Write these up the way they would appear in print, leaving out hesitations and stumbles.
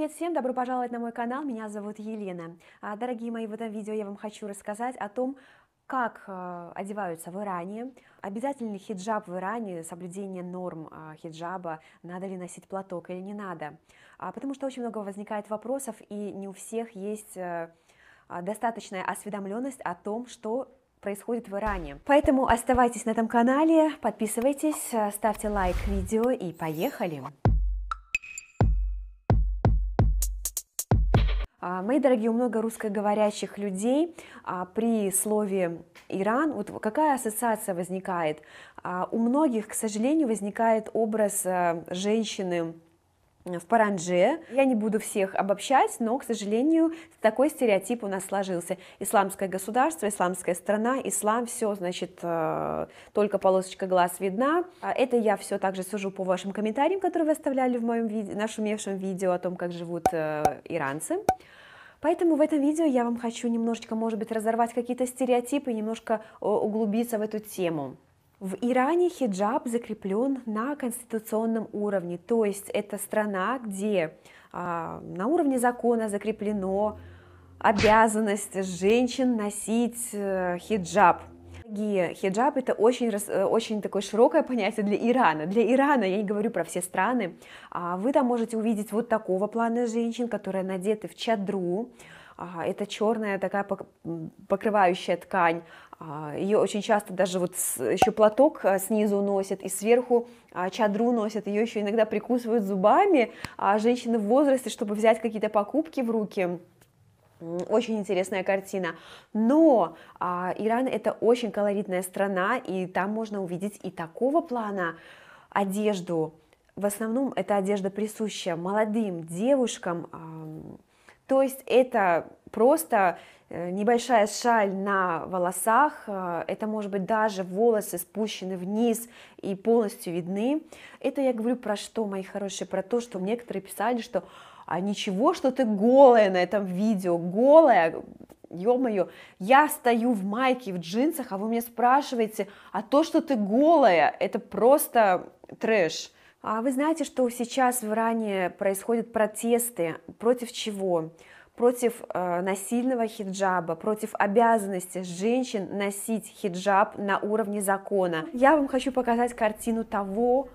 Привет всем, добро пожаловать на мой канал, меня зовут Елена. Дорогие мои, в этом видео я вам хочу рассказать о том, как одеваются в Иране, обязательный ли хиджаб в Иране, соблюдение норм хиджаба, надо ли носить платок или не надо. Потому что очень много возникает вопросов, и не у всех есть достаточная осведомленность о том, что происходит в Иране. Поэтому оставайтесь на этом канале, подписывайтесь, ставьте лайк видео и поехали! Мои дорогие, у много русскоговорящих людей при слове Иран, вот какая ассоциация возникает? У многих, к сожалению, возникает образ женщины в парандже. Я не буду всех обобщать, но, к сожалению, такой стереотип у нас сложился. Исламское государство, исламская страна, ислам, все, значит, только полосочка глаз видна. Это я все также сужу по вашим комментариям, которые вы оставляли в моем нашумевшем видео о том, как живут иранцы. Поэтому в этом видео я вам хочу немножечко, может быть, разорвать какие-то стереотипы, немножко углубиться в эту тему. В Иране хиджаб закреплен на конституционном уровне, то есть это страна, где на уровне закона закреплено обязанность женщин носить хиджаб. Хиджаб — это очень такое широкое понятие для Ирана. Для Ирана, я не говорю про все страны, вы там можете увидеть вот такого плана женщин, которые надеты в чадру. Это черная такая покрывающая ткань. Ее очень часто даже вот еще платок снизу носят, и сверху чадру носят, ее еще иногда прикусывают зубами. Женщины в возрасте, чтобы взять какие-то покупки в руки. Очень интересная картина. Но Иран — это очень колоритная страна, и там можно увидеть и такого плана одежду. В основном эта одежда присуща молодым девушкам. То есть это просто небольшая шаль на волосах, это может быть даже волосы спущены вниз и полностью видны. Это я говорю про что, мои хорошие, про то, что некоторые писали, что ничего, что ты голая на этом видео, голая, ё-моё, я стою в майке, в джинсах, а вы меня спрашиваете, а то, что ты голая, это просто трэш. Вы знаете, что сейчас в Иране происходят протесты, против чего? Против насильного хиджаба, против обязанности женщин носить хиджаб на уровне закона. Я вам хочу показать картину того,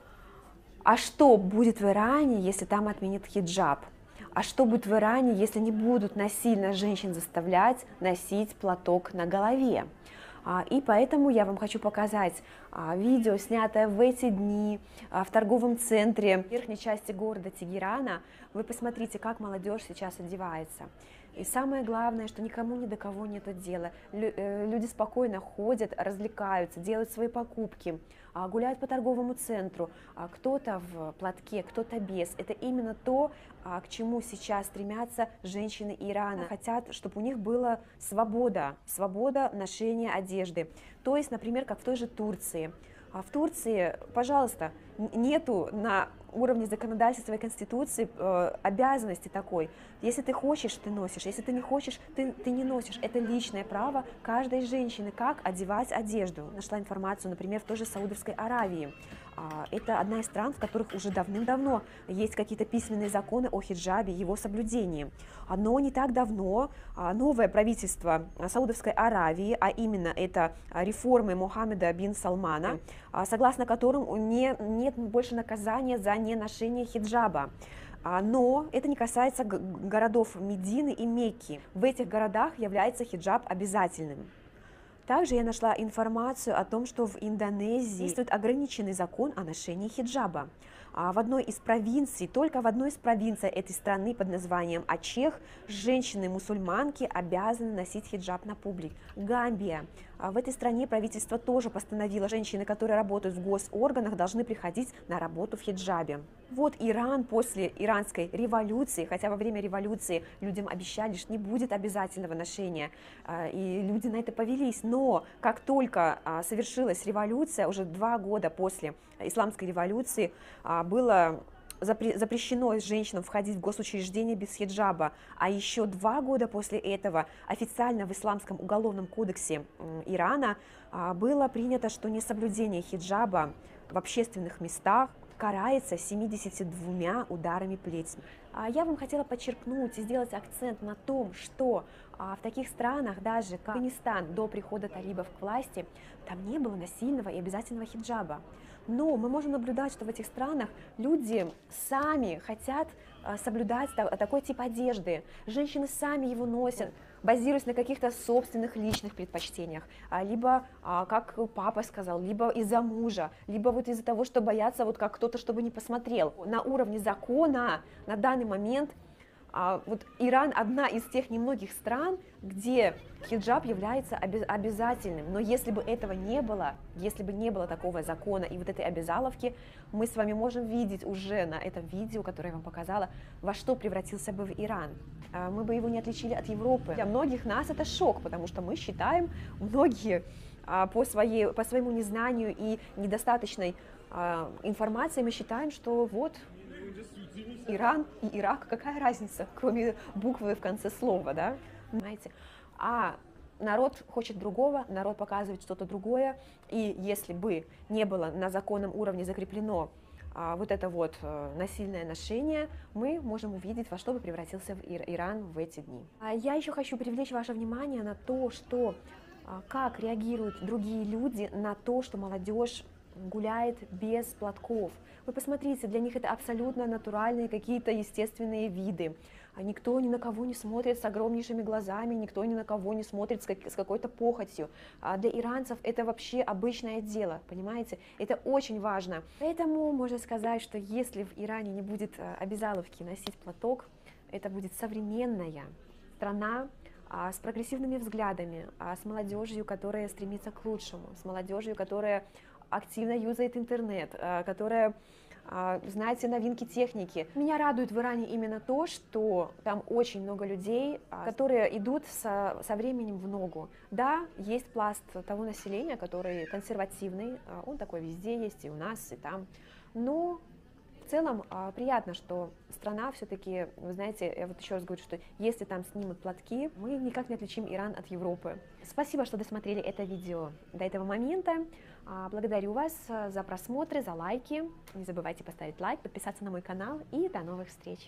что будет в Иране, если там отменят хиджаб. А что будет в Иране, если не будут насильно женщин заставлять носить платок на голове? И поэтому я вам хочу показать видео, снятое в эти дни в торговом центре в верхней части города Тегерана. Вы посмотрите, как молодежь сейчас одевается. И самое главное, что никому ни до кого нет дела. Люди спокойно ходят, развлекаются, делают свои покупки, гуляют по торговому центру. Кто-то в платке, кто-то без. Это именно то, к чему сейчас стремятся женщины Ирана. Хотят, чтобы у них была свобода ношения одежды. То есть, например, как в той же Турции. В Турции, пожалуйста, нету на уровне законодательства и конституции обязанности такой. Если ты хочешь, ты носишь, если ты не хочешь, ты не носишь. Это личное право каждой женщины, как одевать одежду. Нашла информацию, например, в той же Саудовской Аравии. Это одна из стран, в которых уже давным-давно есть какие-то письменные законы о хиджабе, его соблюдении. Но не так давно новое правительство Саудовской Аравии, а именно это реформы Мухаммеда бин Салмана, согласно которым нет больше наказания за неношение хиджаба. Но это не касается городов Медины и Мекки. В этих городах является хиджаб обязательным. Также я нашла информацию о том, что в Индонезии действует ограниченный закон о ношении хиджаба. В одной из провинций, только в одной из провинций этой страны под названием Ачех, женщины-мусульманки обязаны носить хиджаб на публике. Гамбия. В этой стране правительство тоже постановило, женщины, которые работают в госорганах, должны приходить на работу в хиджабе. Вот Иран после иранской революции, хотя во время революции людям обещали, что не будет обязательного ношения, и люди на это повелись, но как только совершилась революция, уже 2 года после исламской революции, было запрещено женщинам входить в госучреждения без хиджаба, а еще 2 года после этого официально в Исламском уголовном кодексе Ирана было принято, что несоблюдение хиджаба в общественных местах карается 72 ударами плетьми. Я вам хотела подчеркнуть и сделать акцент на том, что в таких странах, даже как Афганистан, до прихода талибов к власти, там не было насильного и обязательного хиджаба. Но мы можем наблюдать, что в этих странах люди сами хотят соблюдать такой тип одежды. Женщины сами его носят, базируясь на каких-то собственных личных предпочтениях. Либо, как папа сказал, либо из-за мужа, либо вот из-за того, что боятся, вот как кто-то, чтобы не посмотрел. На уровне закона на данный момент вот Иран одна из тех немногих стран, где хиджаб является обязательным. Но если бы этого не было, если бы не было такого закона и вот этой обязаловки, мы с вами можем видеть уже на этом видео, которое я вам показала, во что превратился бы в Иран. Мы бы его не отличили от Европы. Для многих нас это шок, потому что мы считаем, многие по своему незнанию и недостаточной информации, мы считаем, что вот Иран и Ирак, какая разница, кроме буквы в конце слова, да, понимаете? А народ хочет другого, народ показывает что-то другое, и если бы не было на законном уровне закреплено вот это вот насильное ношение, мы можем увидеть, во что бы превратился Иран в эти дни. Я еще хочу привлечь ваше внимание на то, что как реагируют другие люди на то, что молодежь гуляет без платков. Вы посмотрите, для них это абсолютно натуральные какие-то естественные виды. Никто ни на кого не смотрит с огромнейшими глазами, никто ни на кого не смотрит с какой-то похотью. Для иранцев это вообще обычное дело, понимаете? Это очень важно. Поэтому можно сказать, что если в Иране не будет обязаловки носить платок, это будет современная страна, с прогрессивными взглядами, с молодежью, которая стремится к лучшему, с молодежью, которая активно юзает интернет, которая знает все новинки техники. Меня радует в Иране именно то, что там очень много людей, которые идут со временем в ногу. Да, есть пласт того населения, который консервативный, он такой везде есть, и у нас, и там, но в целом приятно, что страна все-таки, вы знаете, я вот еще раз говорю, что если там снимут платки, мы никак не отличим Иран от Европы. Спасибо, что досмотрели это видео до этого момента. Благодарю вас за просмотры, за лайки. Не забывайте поставить лайк, подписаться на мой канал и до новых встреч.